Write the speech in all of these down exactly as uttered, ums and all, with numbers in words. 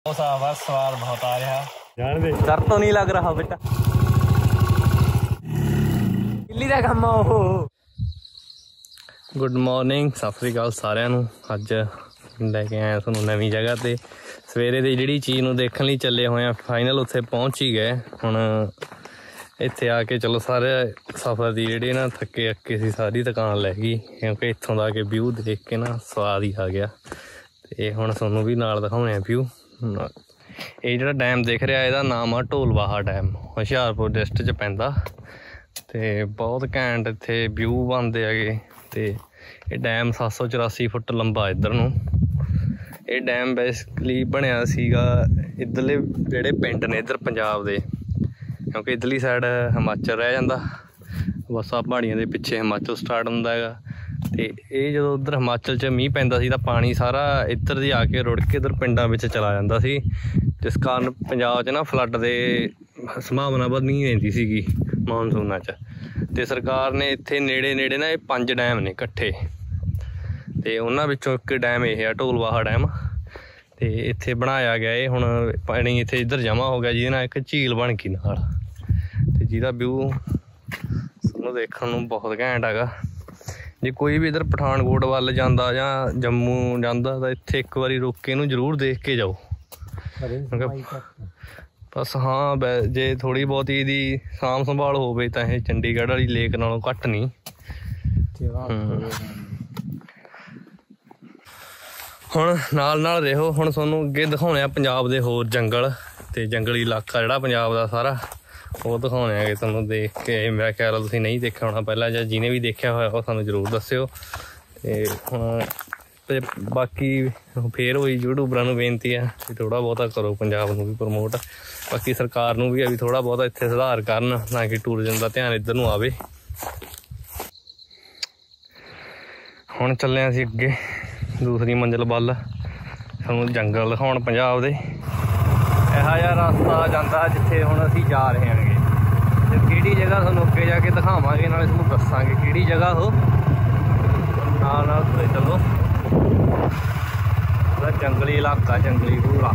सवाल बहुत आ रहा जान दे डर तो नहीं लग रहा बेटा किल्ली दा काम आ ਉਹ गुड मॉर्निंग सत श्री अकाल सारिਆਂ ਨੂੰ ਅੱਜ ਲੈ ਕੇ ਆਇਆ ਤੁਹਾਨੂੰ ਨਵੀਂ ਜਗ੍ਹਾ ਤੇ ਸਵੇਰੇ ਦੀ ਜਿਹੜੀ ਚੀਜ਼ ਨੂੰ ਦੇਖਣ ਲਈ ਚੱਲੇ ਹੋਏ ਆ ਫਾਈਨਲ ਉੱਥੇ ਪਹੁੰਚ ਹੀ ਗਏ ਹੁਣ ਇੱਥੇ ਆ ਕੇ ਚਲੋ ਸਾਰੇ ਸਫ਼ਰ ਦੀ ਜਿਹੜੀ ਨਾ ਥੱਕੇ ਅੱਕੇ ਸੀ ਸਾਰੀ ਦੁਕਾਨ ਲੈ ਗਈ ਕਿਉਂਕਿ ਇੱਥੋਂ ਦਾ ਕੇ ਵਿਊ ਦੇਖ ਕੇ ਨਾ ਸਵਾਦ ਹੀ ਆ ਗਿਆ ਤੇ ਹੁਣ ਤੁਹਾਨੂੰ ਵੀ ਨਾਲ ਦਿਖਾਉਣੇ ਆ ਵਿਊ ਇਹ ਜਿਹੜਾ ਡੈਮ ਦਿਖ ਰਿਹਾ ਇਹਦਾ ਨਾਮ ਆ ਢੋਲਵਾਹਾ ਡੈਮ ਹੁਸ਼ਿਆਰਪੁਰ ਡਿਸਟ੍ਰਿਕਟ 'ਚ ਪੈਂਦਾ ਤੇ ਬਹੁਤ ਘੈਂਟ ਇੱਥੇ ਵਿਊ ਬਣਦੇ ਹੈਗੇ ਤੇ ਇਹ ਡੈਮ ਸੱਤ ਸੌ ਚੁਰਾਸੀ ਫੁੱਟ ਲੰਬਾ ਇੱਧਰ ਨੂੰ ਇਹ ਡੈਮ ਬੇਸਿਕਲੀ ਬਣਿਆ ਸੀਗਾ ਇੱਧਰਲੇ ਜਿਹੜੇ ਪਿੰਡ ਨੇ ਇੱਧਰ ਪੰਜਾਬ ਦੇ ਕਿਉਂਕਿ ਇੱਧਰਲੀ ਸਾਈਡ ਹਿਮਾਚਲ ਰਹਿ ਜਾਂਦਾ ਬਸ ਆਹ ਪਹਾੜੀਆਂ ਦੇ ਪਿੱਛੇ ਹਿਮਾਚਲ ਸਟਾਰਟ ਹੁੰਦਾ ਹੈਗਾ ਤੇ ਇਹ ਜਦੋਂ ਉੱਧਰ ਹਿਮਾਚਲ 'ਚ ਮੀਂਹ ਪੈਂਦਾ ਸੀ ਤਾਂ ਪਾਣੀ ਸਾਰਾ ਇੱਧਰ ਦੀ ਆ ਕੇ ਰੁੜ ਕੇ ਇੱਧਰ ਪਿੰਡਾਂ ਵਿੱਚ ਚਲਾ ਜਾਂਦਾ ਸੀ ਜਿਸ ਕਾਰਨ ਪੰਜਾਬ 'ਚ ਨਾ ਫਲੱਡ ਦੇ ਸੰਭਾਵਨਾ ਵਧਣੀ ਰਹਿੰਦੀ ਸੀਗੀ ਮੌਨਸੂਨਾਂ 'ਚ ਤੇ ਸਰਕਾਰ ਨੇ ਇੱਥੇ ਨੇੜੇ ਨੇੜੇ ਨਾ ਇਹ ਪੰਜ ਡੈਮ ਨੇ ਇਕੱਠੇ ਤੇ ਉਹਨਾਂ ਵਿੱਚੋਂ ਇੱਕ ਡੈਮ ਇਹ ਆ ਢੋਲਵਾਹਾ ਡੈਮ ਤੇ ਇੱਥੇ ਬਣਾਇਆ ਗਿਆ ਇਹ ਹੁਣ ਪਾਣੀ ਇੱਥੇ ਇੱਧਰ ਜਮ੍ਹਾਂ ਹੋ ਗਿਆ ਜਿਹਦੇ ਨਾਲ ਇੱਕ ਝੀਲ ਬਣ ਗਈ ਨਾਲ ਤੇ ਜਿਹਦਾ ਵਿਊ ਸਾਨੂੰ ਦੇਖਣ ਨੂੰ ਬਹੁਤ ਘੈਂਟ ਹੈਗਾ ਜੇ ਕੋਈ ਵੀ ਇੱਧਰ ਪਠਾਨਕੋਟ ਵੱਲ ਜਾਂਦਾ ਜਾਂ ਜੰਮੂ ਜਾਂਦਾ ਤਾਂ ਇੱਥੇ ਇੱਕ ਵਾਰੀ ਰੁਕ ਕੇ ਇਹਨੂੰ ਜ਼ਰੂਰ ਦੇਖ ਕੇ ਜਾਓ ਬਸ ਹਾਂ ਜੇ ਥੋੜ੍ਹੀ ਬਹੁਤੀ ਇਹਦੀ ਸਾਂਭ ਸੰਭਾਲ ਹੋਵੇ ਤਾਂ ਇਹ ਚੰਡੀਗੜ੍ਹ ਵਾਲੀ ਲੇਕ ਨਾਲੋਂ ਘੱਟ ਨਹੀਂ ਹੁਣ ਨਾਲ ਨਾਲ ਰਹੋ ਹੁਣ ਤੁਹਾਨੂੰ ਅੱਗੇ ਦਿਖਾਉਣੇ ਆ ਪੰਜਾਬ ਦੇ ਹੋਰ ਜੰਗਲ ਤੇ ਜੰਗਲੀ ਇਲਾਕਾ ਜਿਹੜਾ ਪੰਜਾਬ ਦਾ ਸਾਰਾ ਉਹ ਦਿਖਾਉਣੇ ਹੈਗੇ ਤੁਹਾਨੂੰ ਦੇਖ ਕੇ ਮੈਂ ਕਹਿ ਰਿਹਾ ਤੁਸੀਂ ਨਹੀਂ ਦੇਖਿਆ ਹੋਣਾ ਪਹਿਲਾਂ ਜਾਂ ਜਿਹਨੇ ਵੀ ਦੇਖਿਆ ਹੋਇਆ ਉਹ ਸਾਨੂੰ ਜ਼ਰੂਰ ਦੱਸਿਓ ਤੇ ਹੁਣ ਤੇ ਬਾਕੀ ਫੇਰ ਹੋਈ ਯੂਟਿਊਬਰਾਂ ਨੂੰ ਬੇਨਤੀ ਆ ਵੀ ਥੋੜ੍ਹਾ ਬਹੁਤਾ ਕਰੋ ਪੰਜਾਬ ਨੂੰ ਵੀ ਪ੍ਰਮੋਟ ਬਾਕੀ ਸਰਕਾਰ ਨੂੰ ਵੀ ਆ ਵੀ ਥੋੜ੍ਹਾ ਬਹੁਤਾ ਇੱਥੇ ਸੁਧਾਰ ਕਰਨ ਨਾ ਕਿ ਟੂਰਿਜ਼ਮ ਦਾ ਧਿਆਨ ਇੱਧਰ ਨੂੰ ਆਵੇ ਹੁਣ ਚੱਲੇ ਅਸੀਂ ਅੱਗੇ ਦੂਸਰੀ ਮੰਜ਼ਿਲ ਵੱਲ ਸਾਨੂੰ ਜੰਗਲ ਦਿਖਾਉਣ ਪੰਜਾਬ ਦੇ ਇਹੋ ਜਿਹਾ ਰਸਤਾ ਜਾਂਦਾ ਜਿੱਥੇ ਹੁਣ ਅਸੀਂ ਜਾ ਰਹੇ ਹਾਂਗੇ ਤੇ ਕਿਹੜੀ ਜਗ੍ਹਾ ਤੁਹਾਨੂੰ ਅੱਗੇ ਜਾ ਕੇ ਦਿਖਾਵਾਂਗੇ ਨਾਲੇ ਤੁਹਾਨੂੰ ਦੱਸਾਂਗੇ ਕਿਹੜੀ ਜਗ੍ਹਾ ਉਹ ਨਾਲ ਨਾਲ ਤੁਰੇ ਚੱਲੋ ਉਹਦਾ ਜੰਗਲੀ ਇਲਾਕਾ ਜੰਗਲੀ ਪੂਰਾ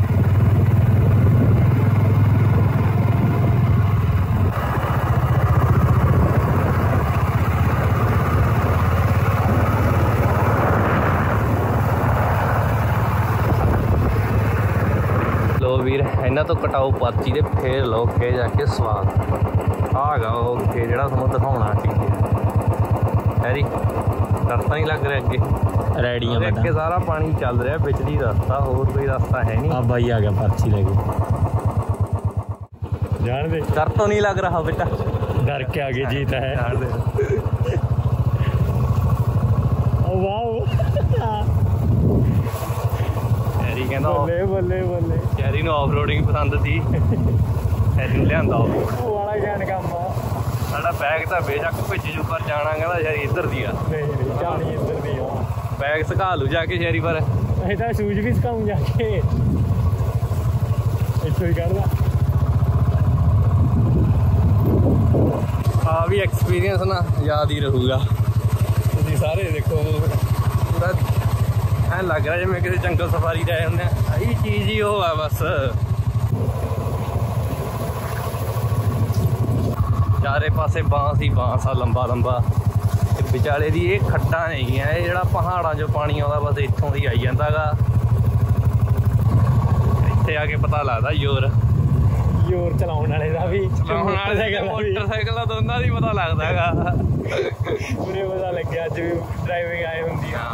ਲੋ ਵੀਰ ਇਹਨਾਂ ਤੋਂ ਕਟਾਓ ਪਾਤੀ ਤੇ ਫੇਰ ਲਓ ਅੱਗੇ ਜਾ ਕੇ ਸਵਾਦ ਆ ਗਾ ਉਹ ਅੱਗੇ ਜਿਹੜਾ ਤੁਹਾਨੂੰ ਦਿਖਾਉਣਾ ਸੀ ਹੈਰੀ ਰਸਤਾ ਨਹੀਂ ਲੱਗ ਰਿਹਾ ਅੱਗੇ ਰੈਡੀਆਂ ਅੱਗੇ ਸਾਰਾ ਪਾਣੀ ਚੱਲ ਰਿਹਾ ਵਿਚਲੀ ਰਸਤਾ ਹੋਰ ਕੋਈ ਰਸਤਾ ਹੈ ਨਹੀਂ ਆ ਬਾਈ ਆ ਗਿਆ ਪਰਚੀ ਲੈ ਕੇ जान दे डर तो नहीं लग रहा बेटा डर के आगे जीता है जान दे हैरी कहना बल्ले बल्ले बल्ले हैरी नूं ऑफ रोडिंग पसंद थी हैरी नूं लिआंदा ऑफ रोड वाला ज्ञान काम आ साडा बैग तां बेशक भिज जू पर जाना कहंदा शरी इधर दी आ नहीं जानी इधर दी आ बैग सुका लू जाके शरी पर ਅਸੀਂ ਤਾਂ ਸ਼ੂਜ਼ ਵੀ ਸੁਕਾਉਂ ਜਾ ਕੇ ਇੱਥੋਂ ਹੀ ਕੱਢਦਾ ਆ ਵੀ ਐਕਸਪੀਰੀਅੰਸ ਨਾ ਯਾਦ ਹੀ ਰਹੂਗਾ ਤੁਸੀਂ ਸਾਰੇ ਦੇਖੋ ਪੂਰਾ ਐਂ ਲੱਗ ਰਿਹਾ ਜਿਵੇਂ ਕਿਸੇ ਜੰਗਲ ਸਫਾਰੀ ਤੇ ਆਏ ਹੁੰਦੇ ਆ ਇਹੀ ਚੀਜ਼ ਹੀ ਉਹ ਆ ਬਸ ਚਾਰੇ ਪਾਸੇ ਬਾਂਸ ਹੀ ਬਾਂਸ ਆ ਲੰਬਾ ਲੰਬਾ ਤੇ ਵਿਚਾਲੇ ਦੀ ਇਹ ਖੱਡਾਂ ਹੈਗੀਆਂ ਇਹ ਜਿਹੜਾ ਪਹਾੜਾਂ 'ਚੋਂ ਪਾਣੀ ਆਉਂਦਾ ਬਸ ਇੱਥੋਂ ਦੀ ਆਈ ਜਾਂਦਾ ਗਾ ਇੱਥੇ ਆ ਕੇ ਪਤਾ ਲੱਗਦਾ ਜ਼ੋਰ ਜ਼ੋਰ ਚਲਾਉਣ ਵਾਲੇ ਦਾ ਵੀ ਚਲਾਉਣ ਵਾਲੇ ਦਾ ਮੋਟਰਸਾਈਕਲ ਦਾ ਦੋਨਾਂ ਦੀ ਪਤਾ ਲੱਗਦਾ ਹੈਗਾ ਪੂਰੇ ਪਤਾ ਲੱਗਿਆ ਅੱਜ ਵੀ ਡਰਾਈਵਿੰਗ ਆਏ ਹੁੰਦੀ ਆ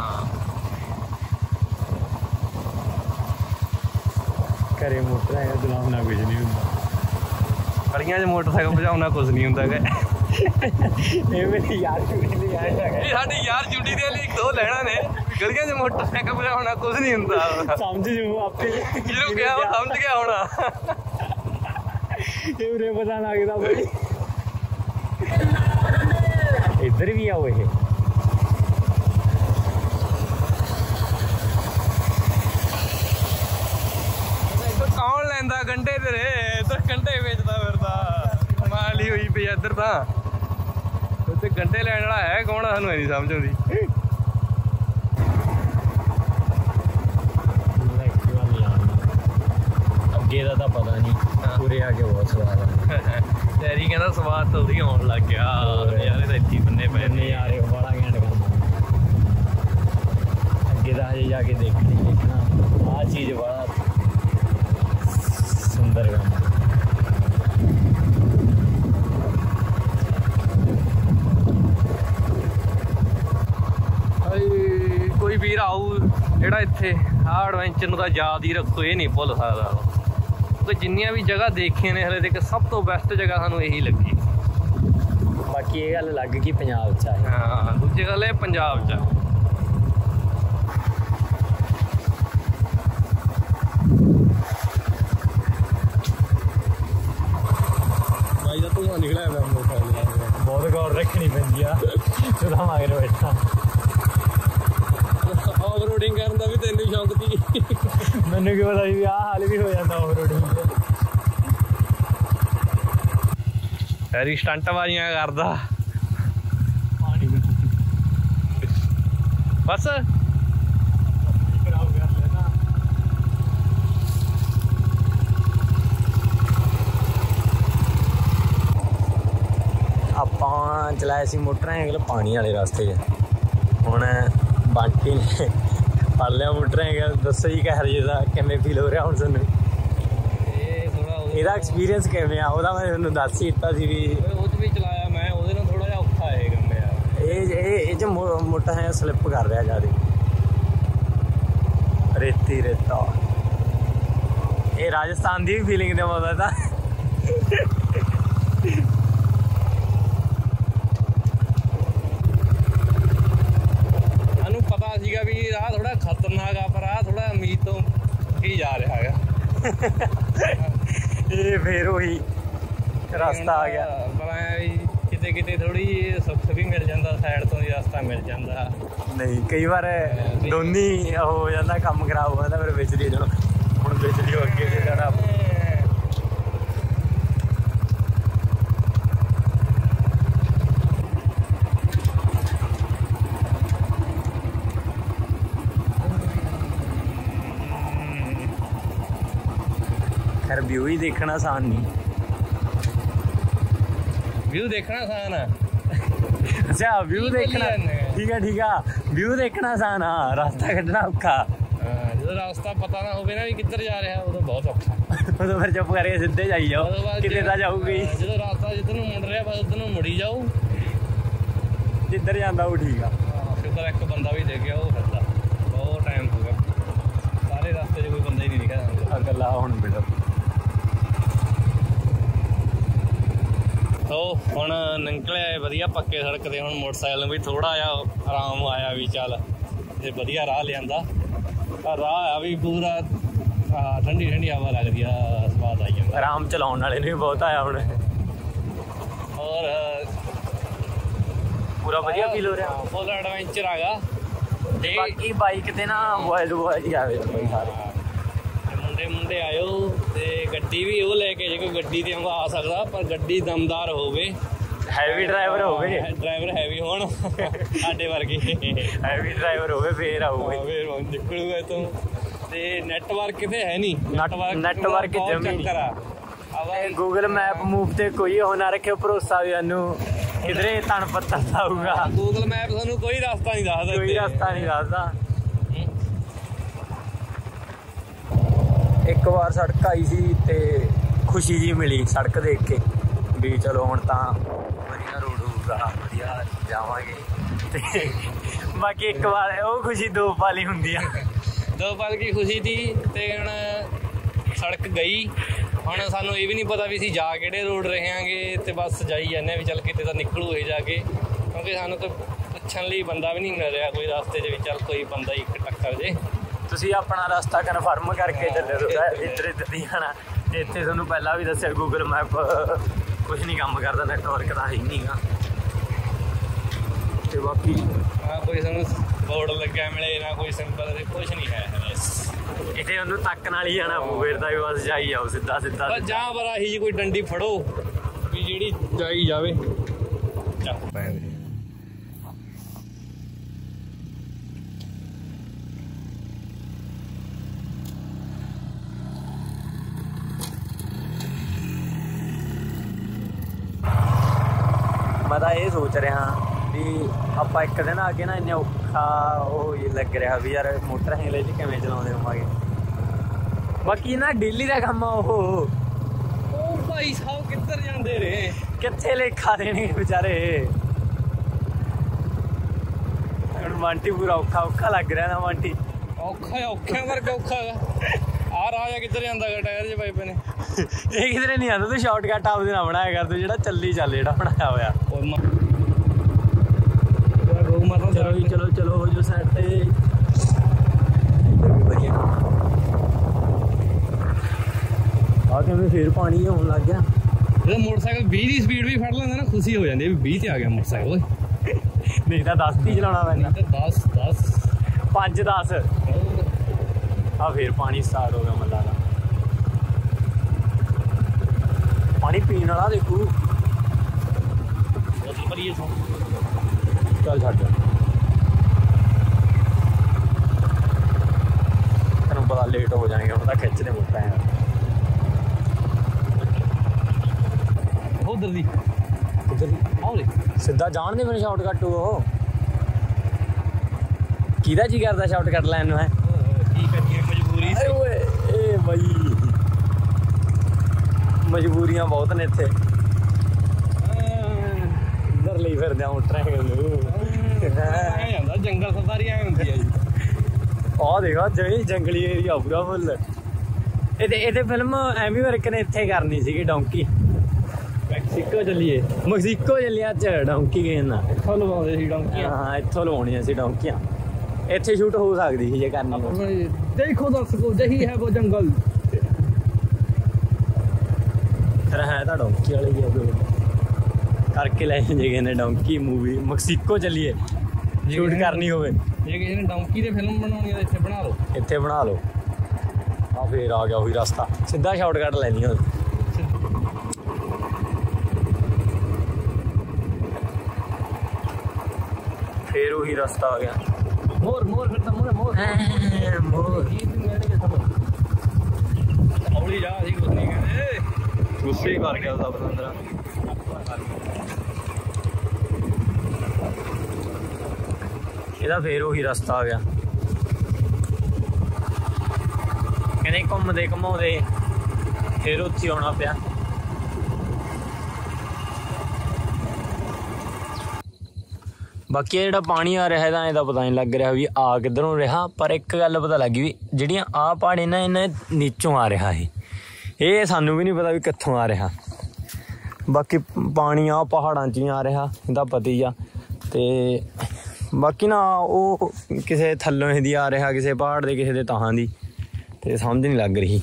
ਘਰੇ ਮੋਟਰਸਾਈਕਲ ਚਲਾਉਣਾ ਕੁਝ ਨਹੀਂ ਹੁੰਦਾ ਗਲੀਆਂ 'ਚ ਮੋਟਰਸਾਈਕਲ ਭਜਾਉਣਾ ਕੁਝ ਨਹੀਂ ਹੁੰਦਾ ਹੈਗਾ ਇਹ ਮੇਰੀ ਯਾਰ ਜੁੜੀ ਲਈ ਆਇਆ ਇਹ ਸਾਡੀ ਯਾਰ ਜੁੜੀ ਦੇ ਲਈ ਦੋ ਲੈਣਾ ਨੇ ਗਲੀਆਂ 'ਚ ਮੋਟਰਸਾਈਕਲ ਭਜਾਉਣਾ ਕੁਝ ਨਹੀਂ ਹੁੰਦਾ ਸਮਝ ਜੂ ਆਪੇ ਜਿਹਨੂੰ ਕਿਹਾ ਉਹ ਸਮਝ ਗਿਆ ਹੋਣਾ ਇਹ ਉਰੇ ਪਤਾ ਲੱਗਦਾ ਬਈ ਇੱਧਰ ਵੀ ਆਓ ਇਹ ਕੌਣ ਲੈਂਦਾ ਗੰਢੇ ਤੇਰੇ ਇੱਧਰ ਗੰਢੇ ਵੇਚਦਾ ਫਿਰਦਾ ਕਮਾਲ ਹੀ ਹੋਈ ਪਈ ਇੱਧਰ ਤਾਂ ਉੱਥੇ ਗੰਢੇ ਲੈਣ ਵਾਲਾ ਹੈ ਕੌਣ ਸਾਨੂੰ ਨਹੀਂ ਸਮਝ ਆਉਂਦੀ ਅੱਗੇ ਦਾ ਤਾਂ ਪਤਾ ਨਹੀਂ, ਪੂਰੇ ਆ ਕੇ ਬਹੁਤ ਸਵਾਦ ਆ। ਡੈਡੀ ਕਹਿੰਦਾ ਸਵਾਦ ਤਾਂ ਉਹਦੀ ਆਉਣ ਲੱਗ ਗਿਆ ਯਾਰ, ਇਹ ਤਾਂ ਇੱਥੇ ਬੰਨੇ ਪਏ ਨੇ ਯਾਰ, ਇਹ ਬੜਾ ਘੈਂਟ ਕੰਮ ਅੱਗੇ ਦਾ ਹਜੇ ਜਾ ਕੇ ਦੇਖਣੀ ਦੇਖਣਾ। ਆਹ ਚੀਜ਼ ਬੜਾ ਸੁੰਦਰ ਕੰਮ। ਕੋਈ ਵੀਰ ਆਊ ਜਿਹੜਾ ਇੱਥੇ ਆਹ ਐਡਵੈਂਚਰ ਨੂੰ ਤਾਂ ਯਾਦ ਹੀ ਰੱਖੋ, ਇਹ ਨਹੀਂ ਭੁੱਲ ਸਕਦਾ। ਕਿਉਂਕਿ ਜਿੰਨੀਆਂ ਵੀ ਜਗ੍ਹਾ ਦੇਖੀਆਂ ਨੇ ਹਲੇ ਤੱਕ ਸਭ ਤੋਂ ਬੈਸਟ ਜਗ੍ਹਾ ਸਾਨੂੰ ਇਹੀ ਲੱਗੀ। ਬਾਕੀ ਇਹ ਗੱਲ ਅਲੱਗ ਕਿ ਪੰਜਾਬ 'ਚ ਆ। ਹਾਂ, ਦੂਜੀ ਗੱਲ ਇਹ ਪੰਜਾਬ 'ਚ ਆ। ਬਾਈ ਦਾ ਧੂੰਆਂ ਨਿਕਲਿਆ ਪਿਆ ਮੋਟਰਸਾਈਕਲ, ਬਹੁਤ ਗੌਰ ਰੱਖਣੀ ਪੈਂਦੀ ਆ ਜਦੋਂ ਮਗਰ ਬੈਠਾ। ਆਫਰੋਡਿੰਗ ਕਰਨ ਦਾ ਵੀ ਤੈਨੂੰ ਸ਼ੌਂਕ ਸੀ? ਮੈਨੂੰ ਕੀ ਪਤਾ ਵੀ ਆਹ ਹਾਲ ਵੀ ਹੋ ਜਾਂਦਾ ਆਫਰੋਡਿੰਗ ਤੇ। ਹੈਰੀ ਸਟੰਟ ਬਾਜ਼ੀਆਂ ਕਰਦਾ ਪਾਣੀ ਬਸ। ਆਪਾਂ ਚਲਾਇਆ ਸੀ ਮੋਟਰਸਾਈਕਲ ਪਾਣੀ ਵਾਲੇ ਰਸਤੇ 'ਚ। ਹੁਣ ਬੰਟੀ ਨੇ ਫੜ ਲਿਆ ਮੋਟਰਸਾਈਕਲ। ਦੱਸੋ ਜੀ ਕਿਹੋ ਜਿਹੇ ਦਾ ਕਿਵੇਂ ਫੀਲ ਹੋ ਰਿਹਾ ਹੁਣ ਤੁਹਾਨੂੰ? ਇਹ ਥੋੜਾ ਇਹਦਾ ਐਕਸਪੀਰੀਅੰਸ ਕਿਵੇਂ ਆ? ਉਹਦਾ ਮੈਂ ਤੁਹਾਨੂੰ ਦੱਸ ਹੀ ਦਿੱਤਾ ਸੀ ਵੀ ਉਹ 'ਚ ਵੀ ਚਲਾਇਆ ਮੈਂ, ਉਹਦੇ ਨਾਲ ਥੋੜਾ ਜਿਹਾ ਔਖਾ ਹੈ ਕੰਮ ਯਾਰ। ਇਹ ਇਹ ਇਹ 'ਚ ਮੋਟਾ ਹੈ, ਸਲਿੱਪ ਕਰ ਰਿਹਾ ਜ਼ਿਆਦਾ, ਰੇਤੀ ਰੇਤਾ। ਇਹ ਰਾਜਸਥਾਨ ਦੀ ਵੀ ਫੀਲਿੰਗ ਦੇ ਮੌਦਾ ਤਾਂ ਸਾਨੂੰ ਪਤਾ ਸੀਗਾ ਵੀ ਆਹ ਥੋੜਾ ਖਤਰਨਾਕ ਆ, ਪਰ ਆਹ ਥੋੜਾ ਉਮੀਦ ਤੋਂ ਕੀ ਜਾ ਰਿਹਾ ਹੈਗਾ। ਇਹ ਫੇਰ ਉਹੀ ਰਸਤਾ ਆ ਗਿਆ। ਪਰ ਐ ਵੀ ਕਿਤੇ ਕਿਤੇ ਥੋੜੀ ਜਿਹੀ ਸੁੱਖ ਵੀ ਮਿਲ ਜਾਂਦਾ, ਸਾਈਡ ਤੋਂ ਹੀ ਰਸਤਾ ਮਿਲ ਜਾਂਦਾ। ਨਹੀਂ, ਕਈ ਵਾਰ ਦੋਨੀ ਹੋ ਜਾਂਦਾ, ਕੰਮ ਖਰਾਬ ਹੋ ਜਾਂਦਾ, ਫਿਰ ਵਿਚਲੀ ਚਲੋ ਹੁਣ ਵਿਚਲੀ ਹੋ ਅੱਗੇ ਤੇ ਜਾਣਾ। ਖੈਰ ਵਿਊ ਹੀ ਦੇਖਣਾ ਆਸਾਨ ਨਹੀਂ। ਵਿਊ ਦੇਖਣਾ ਆਸਾਨ ਆ। ਅੱਛਾ, ਵਿਊ ਦੇਖਣਾ ਠੀਕ ਆ ਠੀਕ ਆ। ਵਿਊ ਦੇਖਣਾ ਆਸਾਨ ਆ, ਰਸਤਾ ਕੱਢਣਾ ਔਖਾ। ਹਾਂ, ਜਦੋਂ ਰਸਤਾ ਪਤਾ ਨਾ ਹੋਵੇ ਨਾ ਵੀ ਕਿੱਧਰ ਜਾ ਰਿਹਾ, ਉਦੋਂ ਬਹੁਤ ਔਖਾ। ਉਦੋਂ ਫਿਰ ਚੁੱਪ ਕਰਕੇ ਸਿੱਧੇ ਜਾਈ ਜਾਓ, ਕਿਤੇ ਤਾਂ ਜਾਊਗੀ। ਜਦੋਂ ਰਸਤਾ ਜਿੱਧਰ ਨੂੰ ਮੁੜ ਰਿਹਾ ਬਸ ਉੱਧਰ ਨੂੰ ਮੁੜੀ ਜਾਓ, ਜਿੱਧਰ ਜਾਂਦਾ ਉਹ ਠੀਕ ਆ। ਸ਼ੁਕਰ ਇੱਕ ਬੰਦਾ ਵੀ ਦੇ ਗਿਆ, ਉਹ ਫਿਰਦਾ। ਬਹੁਤ ਟਾਈਮ ਹੋ ਗਿਆ, ਸਾਰੇ ਰਸਤੇ 'ਚ ਕੋਈ ਬੰਦਾ ਹੀ ਨਹੀਂ ਦਿਖਿਆ। ਅਗਲਾ ਹੁਣ ਬੇਟਾ ਤੋ ਹੁਣ ਨਿਕਲਿਆ ਵਧੀਆ ਪੱਕੇ ਸੜਕ ਤੇ। ਹੁਣ ਮੋਟਰਸਾਈਕਲ ਨੂੰ ਵੀ ਥੋੜਾ ਜਿਹਾ ਆਰਾਮ ਆਇਆ ਵੀ ਚੱਲ ਜੇ ਵਧੀਆ ਰਾਹ ਲਿਆਂਦਾ। ਪਰ ਰਾਹ ਆ ਵੀ ਪੂਰਾ ਠੰਡੀ ਠੰਡੀ ਹਵਾ ਲੱਗਦੀ ਆ, ਸਵਾਦ ਆਈ ਜਾਂਦਾ। ਆਰਾਮ ਚਲਾਉਣ ਵਾਲੇ ਨੂੰ ਵੀ ਬਹੁਤ ਆਇਆ ਹੁਣ। ਔਰ ਪੂਰਾ ਵਧੀਆ ਫੀਲ ਹੋ ਰਿਹਾ, ਫੁੱਲ ਐਡਵੈਂਚਰ ਆਗਾ। ਤੇ ਬਾਕੀ ਬਾਈਕ ਤੇ ਨਾ ਬੋਇਜ਼ ਬੋਇਜ਼ ਹੀ ਆਵੇ ਸਾਰੇ ਮੁੰਡੇ ਮੁੰਡੇ ਆਇਓ। ਤੇ ਗੱਡੀ ਵੀ ਉਹ ਲੈ ਕੇ ਜੇ ਕੋਈ ਗੱਡੀ ਤੇ ਆ ਸਕਦਾ, ਪਰ ਗੱਡੀ ਦਮਦਾਰ ਹੋਵੇ, ਹੈਵੀ ਡਰਾਈਵਰ ਹੋਵੇ। ਡਰਾਈਵਰ ਹੈਵੀ ਹੋਣ, ਸਾਡੇ ਵਰਗੇ ਹੈਵੀ ਡਰਾਈਵਰ ਹੋਵੇ ਫੇਰ ਆਊਗੇ, ਫੇਰ ਨਿਕਲੂਗਾ ਤੂੰ। ਤੇ ਨੈਟਵਰਕ ਕਿਤੇ ਹੈ ਨਹੀਂ, ਨੈਟਵਰਕ ਜਮੀ ਚੱਕਰ ਆ। ਗੂਗਲ ਮੈਪ ਮੂਵ ਤੇ ਕੋਈ ਉਹ ਨਾ ਰੱਖਿਓ ਭਰੋਸਾ ਵੀ ਸਾਨੂੰ ਕਿਧਰੇ ਤਣ ਪੱਤਾ ਆਊਗਾ। ਗੂਗਲ ਮੈਪ ਸਾਨੂੰ ਕੋਈ ਰਸਤਾ ਨਹੀਂ ਦੱਸਦਾ, ਕੋਈ ਰਸਤਾ ਨਹੀਂ ਦੱਸਦਾ। ਇੱਕ ਵਾਰ ਸੜਕ ਆਈ ਸੀ ਤੇ ਖੁਸ਼ੀ ਜੀ ਮਿਲੀ ਸੜਕ ਦੇਖ ਕੇ ਵੀ ਚਲੋ ਹੁਣ ਤਾਂ ਵਧੀਆ ਰੋਡ ਹੋਊਗਾ, ਵਧੀਆ ਜਾਵਾਂਗੇ। ਤੇ ਬਾਕੀ ਇੱਕ ਵਾਰ ਉਹ ਖੁਸ਼ੀ ਦੋ ਪਲ ਹੀ ਹੁੰਦੀ ਆ। ਦੋ ਪਲ ਕੀ ਖੁਸ਼ੀ ਸੀ। ਤੇ ਹੁਣ ਸੜਕ ਗਈ, ਹੁਣ ਸਾਨੂੰ ਇਹ ਵੀ ਨਹੀਂ ਪਤਾ ਵੀ ਅਸੀਂ ਜਾ ਕਿਹੜੇ ਰੋਡ ਰਹੇ ਆਂਗੇ, ਤੇ ਬਸ ਜਾਈ ਜਾਂਦੇ ਵੀ ਚੱਲ ਕਿਤੇ ਤਾਂ ਨਿਕਲੂ ਇਹ ਜਾ ਕੇ। ਕਿਉਂਕਿ ਸਾਨੂੰ ਤਾਂ ਪੁੱਛਣ ਲਈ ਬੰਦਾ ਵੀ ਨਹੀਂ ਮਿਲ ਰਿਹਾ ਕੋਈ ਰਸਤੇ 'ਚ ਵੀ ਚੱਲ ਕੋਈ ਬੰਦਾ ਇੱਕ ਟੱਕਰ ਜੇ। ਤੁਸੀਂ ਆਪਣਾ ਰਸਤਾ ਕਨਫਰਮ ਕਰਕੇ ਚੱਲੇ ਇੱਧਰ ਇੱਧਰ ਦੀ ਜਾਣਾ। ਤੇ ਇੱਥੇ ਤੁਹਾਨੂੰ ਪਹਿਲਾਂ ਵੀ ਦੱਸਿਆ ਗੂਗਲ ਮੈਪ ਕੁਛ ਨਹੀਂ ਕੰਮ ਕਰਦਾ, ਨੈਟਵਰਕ ਤਾਂ ਹੈ ਹੀ ਨਹੀਂਗਾ। ਤੇ ਬਾਕੀ ਨਾ ਕੋਈ ਸਾਨੂੰ ਬੋਰਡ ਲੱਗਿਆ ਮਿਲੇ, ਨਾ ਕੋਈ ਸਿੰਬਲ, ਕੁਛ ਨਹੀਂ ਹੈ। ਇੱਥੇ ਉਹਨੂੰ ਤੱਕ ਨਾਲ ਹੀ ਜਾਣਾ ਪਊ, ਫਿਰ ਤਾਂ ਬਸ ਜਾਈ ਜਾਓ ਸਿੱਧਾ ਸਿੱਧਾ। ਬਸ ਜਾਂ ਪਰ ਆਹੀ ਜੀ ਕੋਈ ਡੰਡੀ ਫੜੋ ਵੀ ਜਿਹੜੀ ਜਾਈ ਜਾਵੇ। ਚੱਕ ਪੈ मैं तो ये सोच रहा भी आप एक दिन आगे ना इन्ने औखा वो लग रहा भी यार मोटरसाइकिल च किवें चलाउंदे होवांगे। बाकी ना डेली का काम आ वो भाई साहब किधर जांदे रे कित्थे लेखा देने बेचारे। हुण मांटी पूरा औखा औखा लग रहा ना मांटी औखा औखा वर्गा औखा आ राजा किधर जांदा गा टायर च पाए पे ने ये किधरे नहीं आंदा तू शॉर्टकट आपदे ना बनाया कर तू जेड़ा चली चल जेड़ा बनाया होया। चलो जी चलो चलो हो जो साइड ते आगे में फिर पानी होने लग गया। ਜਦੋਂ ਮੋਟਰਸਾਈਕਲ ਵੀਹ ਦੀ ਸਪੀਡ ਵੀ ਫੜ ਲੈਂਦਾ ਨਾ ਖੁਸ਼ੀ ਹੋ ਜਾਂਦੀ ਹੈ ਵੀ ਵੀਹ ਤੇ ਆ ਗਿਆ ਮੋਟਰਸਾਈਕਲ ਓਏ ਨਹੀਂ ਤਾਂ ਦਸ ਦੀ ਚਲਾਉਣਾ ਪੈਂਦਾ ਤੇ ਦਸ ਦਸ ਪੰਜ ਦਸ ਆ ਫਿਰ ਪਾਣੀ ਸਟਾਰਟ ਹੋ ਗਿਆ ਮੱਲਾ ਦਾ ਪਾਣੀ ਪੀਣ ਵਾਲਾ ਦੇਖੋ ਬਹੁਤ ਭਰੀਏ ਸੋ ਚੱਲ ਛੱਡ ਤੈਨੂੰ ਪਤਾ ਲੇਟ ਹੋ ਜਾਣਗੇ ਹੁਣ ਤਾਂ ਖਿੱਚਦੇ ਮੁੱਕਾ ਹੈ ਉਧਰ ਦੀ ਉਧਰ ਦੀ ਆਉਲੇ ਸਿੱਧਾ ਜਾਣ ਦੇ ਮੈਨੂੰ ਸ਼ਾਰਟਕਟ ਉਹ ਕਿਹਦਾ ਜੀ ਕਰਦਾ ਸ਼ਾਰਟਕਟ ਲੈਣ ਨੂੰ ਹੈ ਕੀ ਕਰੀਏ ਮਜਬੂਰੀ ਸੀ ਓਏ ਏ ਬਾਈ ਮਜਬੂਰੀਆਂ ਬਹੁਤ ਨੇ ਇੱਥੇ ਇੱਧਰ ਲਈ ਫਿਰਦੇ ਆ ਮੋਟਰਸਾਈਕਲ ਨੂੰ ਐ ਜਾਂਦਾ ਜੰਗਲ ਸਫਾਰੀ ਐ ਹੁੰਦੀ ਆ ਜੀ ਆਹ ਦੇਖੋ ਜਮੀ ਜੰਗਲੀ ਏਰੀਆ ਪੂਰਾ ਫੁੱਲ ਇਹਦੇ ਇਹਦੇ ਫਿਲਮ ਐਮੀ ਵਰਕ ਨੇ ਇੱਥੇ ਕਰਨੀ ਸੀਗੀ ਡੌਂਕੀ ਮੈਕਸੀਕੋ ਚੱਲੀਏ ਮੈਕਸੀਕੋ ਚੱਲਿਆ ਚ ਡੌਂਕੀ ਗੇਨਾ ਇੱਥੋਂ ਲਵਾਉਂਦੇ ਸੀ ਡੌਂਕੀਆਂ ਹਾਂ ਇੱਥੋਂ ਲਵਾਉਣੀਆਂ ਸੀ ਡੌਂਕੀਆਂ ਇੱਥੇ ਸ਼ੂਟ ਹੋ ਸਕਦੀ ਸੀ ਜੇ ਕਰਨੀ ਹੋਵੇ ਦੇਖੋ ਦਰਸ਼ਕੋ ਜਹੀ ਹੈ ਉਹ ਜੰਗਲ ਫਿਰ ਹੈ ਤਾਂ ਡੌਂਕੀ ਵਾਲੇ ਹੀ ਆ ਕਰਕੇ ਲੈ ਜੇ ਨੇ ਡੌਂਕੀ ਮੂਵੀ ਮੈਕਸੀਕੋ ਚੱਲੀਏ ਸ਼ੂਟ ਕਰਨੀ ਹੋਵੇ ਜੇ ਕਿਸੇ ਨੇ ਡੌਂਕੀ ਦੇ ਫਿਲਮ ਬਣਾਉਣੀ ਹੈ ਇੱਥੇ ਬਣਾ ਲਓ ਇੱਥੇ ਬਣਾ ਲਓ ਆ ਫੇਰ ਆ ਗਿਆ ਉਹੀ ਰਸਤਾ ਸਿੱਧਾ ਸ਼ਾਰਟਕਟ ਲੈਣੀ ਹੋਵੇ ਫੇਰ ਉਹੀ ਰਸਤਾ ਆ ਗਿਆ ਮੋਰ ਮੋਰ ਫਿਰ ਤਾਂ ਮੋਰ ਮੋਰ ਮੋਰ ਹੌਲੀ ਜਾ ਅਸੀਂ ਕੁਝ ਨਹੀਂ ਕਹਿੰਦੇ ਗੁੱਸੇ ਹੀ ਕਰ ਗਿਆ ਸਭ ਅੰਦਰ ਇਹਦਾ ਫੇਰ ਉਹੀ ਰਸਤਾ ਆ ਗਿਆ ਕਹਿੰਦੇ ਘੁੰਮਦੇ ਘੁੰਮਾਉਂਦੇ ਫੇਰ ਉੱਥੇ ਆਉਣਾ ਪਿਆ ਬਾਕੀ ਜਿਹੜਾ ਪਾਣੀ ਆ ਰਿਹਾ ਤਾਂ ਇਹਦਾ ਪਤਾ ਨਹੀਂ ਲੱਗ ਰਿਹਾ ਵੀ ਆ ਕਿੱਧਰੋਂ ਰਿਹਾ ਪਰ ਇੱਕ ਗੱਲ ਪਤਾ ਲੱਗੀ ਵੀ ਜਿਹੜੀਆਂ ਆਹ ਪਹਾੜੀ ਨਾ ਇਹਨਾਂ ਨੀਚੋਂ ਆ ਰਿਹਾ ਇਹ ਇਹ ਸਾਨੂੰ ਵੀ ਨਹੀਂ ਪਤਾ ਵੀ ਕਿੱਥੋਂ ਆ ਰਿਹਾ ਬਾਕੀ ਪਾਣੀ ਆ ਪਹਾੜਾਂ 'ਚ ਹੀ ਆ ਰਿਹਾ ਇਹਦਾ ਪਤਾ ਹੀ ਆ ਤੇ ਬਾਕੀ ਨਾ ਉਹ ਕਿਸੇ ਥੱਲੋਂ ਦੀ ਆ ਰਿਹਾ ਕਿਸੇ ਪਹਾੜ ਦੇ ਕਿਸੇ ਦੇ ਤਾਹਾਂ ਦੀ ਤੇ ਸਮਝ ਨਹੀਂ ਲੱਗ ਰਹੀ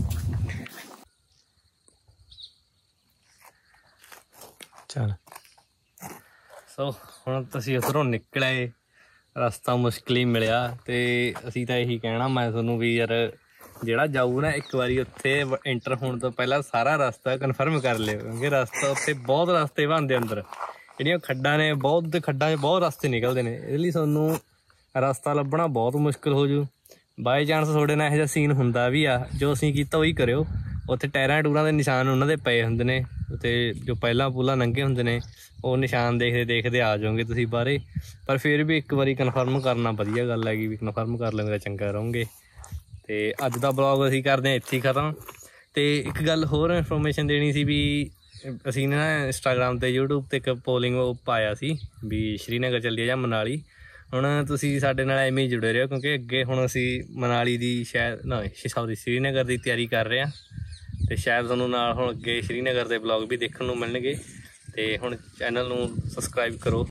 ਚੱਲ ਸੋ ਹੁਣ ਤੁਸੀਂ ਉੱਧਰੋਂ ਨਿਕਲੇ ਰਸਤਾ ਮੁਸ਼ਕਿਲ ਹੀ ਮਿਲਿਆ ਤੇ ਅਸੀਂ ਤਾਂ ਇਹੀ ਕਹਿਣਾ ਮੈਂ ਤੁਹਾਨੂੰ ਵੀ ਯਾਰ ਜਿਹੜਾ ਜਾਊ ਨਾ ਇੱਕ ਵਾਰੀ ਉੱਥੇ ਐਂਟਰ ਹੋਣ ਤੋਂ ਪਹਿਲਾਂ ਸਾਰਾ ਰਸਤਾ ਕਨਫਰਮ ਕਰ ਲਿਓ ਕਿਉਂਕਿ ਰਸਤਾ ਉੱਥੇ ਬਹੁਤ ਰਸਤੇ ਬਣਦੇ ਅੰਦਰ ਜਿਹੜੀਆਂ ਖੱਡਾਂ ਨੇ ਬਹੁਤ ਖੱਡਾਂ 'ਚ ਬਹੁਤ ਰਸਤੇ ਨਿਕਲਦੇ ਨੇ ਇਹਦੇ ਲਈ ਤੁਹਾਨੂੰ ਰਸਤਾ ਲੱਭਣਾ ਬਹੁਤ ਮੁਸ਼ਕਿਲ ਹੋ ਜੂ ਬਾਈ ਚਾਂਸ ਤੁਹਾਡੇ ਨਾਲ ਇਹੋ ਜਿਹਾ ਸੀਨ ਹੁੰਦਾ ਵੀ ਆ ਜੋ ਅਸੀਂ ਕੀਤਾ ਉਹੀ ਕਰਿਓ ਉੱਥੇ ਟਾਇਰਾਂ ਟੂਰਾਂ ਦੇ ਨਿਸ਼ਾਨ ਉਹਨਾਂ ਦੇ ਪਏ ਹੁੰਦੇ ਨੇ ਅਤੇ ਜੋ ਪਹਿਲਾਂ ਪੂਲਾਂ ਲੰਘੇ ਹੁੰਦੇ ਨੇ ਉਹ ਨਿਸ਼ਾਨ ਦੇਖਦੇ ਦੇਖਦੇ ਆ ਜਾਓਗੇ ਤੁਸੀਂ ਬਾਹਰੇ ਪਰ ਫਿਰ ਵੀ ਇੱਕ ਵਾਰੀ ਕਨਫਰਮ ਕਰਨਾ ਵਧੀਆ ਗੱਲ ਹੈਗੀ ਵੀ ਕਨਫਰਮ ਕਰ ਲੈਂਦੇ ਚੰਗਾ ਰਹੋਗੇ ਅਤੇ ਅੱਜ ਦਾ ਬਲੌਗ ਅਸੀਂ ਕਰਦੇ ਹਾਂ ਇੱਥੇ ਹੀ ਖਤਮ ਅਤੇ ਇੱਕ ਗੱਲ ਹੋਰ ਇਨਫੋਰਮੇਸ਼ਨ ਦੇਣੀ ਸੀ ਵੀ ਅਸੀਂ ਨਾ ਇੰਸਟਾਗ੍ਰਾਮ 'ਤੇ ਯੂਟਿਊਬ 'ਤੇ ਇੱਕ ਪੋਲਿੰਗ ਉਹ ਪਾਇਆ ਸੀ ਵੀ ਸ਼੍ਰੀਨਗਰ ਚੱਲੀਏ ਜਾਂ ਮਨਾਲੀ ਹੁਣ ਤੁਸੀਂ ਸਾਡੇ ਨਾਲ ਐਵੇਂ ਹੀ ਜੁੜੇ ਰਹੋ ਕਿਉਂਕਿ ਅੱਗੇ ਹੁਣ ਅਸੀਂ ਮਨਾਲੀ ਦੀ ਸ਼ਾਇਦ ਨਾ ਸੌਰੀ ਸ਼੍ਰੀਨਗਰ ਦੀ ਤਿਆਰੀ ਕਰ ਰਹੇ ਹਾਂ ਅਤੇ ਸ਼ਾਇਦ ਤੁਹਾਨੂੰ ਨਾਲ ਹੁਣ ਅੱਗੇ ਸ਼੍ਰੀਨਗਰ ਦੇ ਬਲੌਗ ਵੀ ਦੇਖਣ ਨੂੰ ਮਿਲਣਗੇ ਅਤੇ ਹੁਣ ਚੈਨਲ ਨੂੰ ਸਬਸਕ੍ਰਾਈਬ ਕਰੋ